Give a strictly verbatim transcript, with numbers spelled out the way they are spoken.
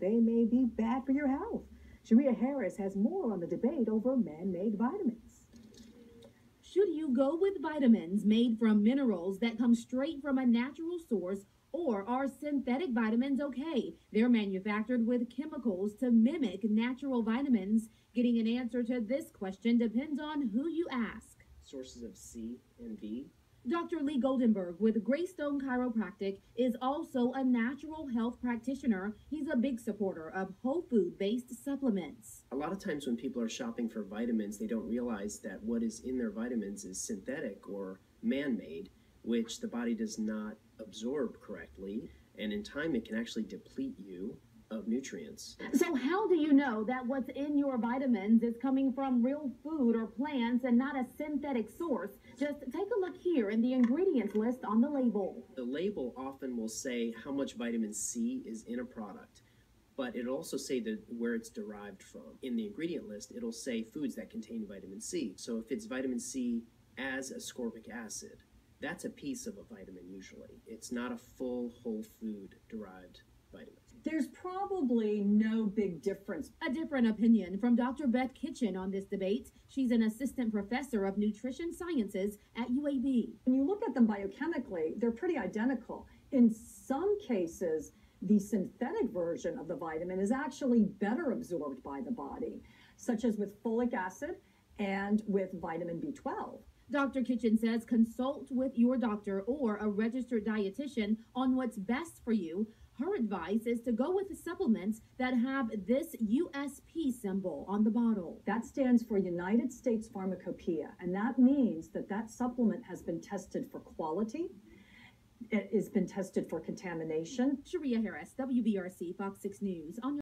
they may be bad for your health. Sharia Harris has more on the debate over man-made vitamins. Should you go with vitamins made from minerals that come straight from a natural source, or are synthetic vitamins okay? They're manufactured with chemicals to mimic natural vitamins. Getting an answer to this question depends on who you ask. Sources of C and V. Doctor Lee Goldenberg with Greystone Chiropractic is also a natural health practitioner. He's a big supporter of whole food-based supplements. A lot of times when people are shopping for vitamins, they don't realize that what is in their vitamins is synthetic or man-made, which the body does not absorb correctly, and in time it can actually deplete you of nutrients. So how do you know that what's in your vitamins is coming from real food or plants and not a synthetic source? Just take a look here in the ingredients list on the label. The label often will say how much vitamin C is in a product, but it'll also say that where it's derived from. In the ingredient list, it'll say foods that contain vitamin C. So if it's vitamin C as ascorbic acid, that's a piece of a vitamin usually. It's not a full whole food derived vitamin. There's probably no big difference. A different opinion from Doctor Beth Kitchen on this debate. She's an assistant professor of nutrition sciences at U A B. When you look at them biochemically, they're pretty identical. In some cases, the synthetic version of the vitamin is actually better absorbed by the body, such as with folic acid and with vitamin B twelve. Doctor Kitchen says consult with your doctor or a registered dietitian on what's best for you. Her advice is to go with the supplements that have this U S P symbol on the bottle. That stands for United States Pharmacopoeia, and that means that that supplement has been tested for quality, it has been tested for contamination. Sharia Harris, W B R C, Fox six News. On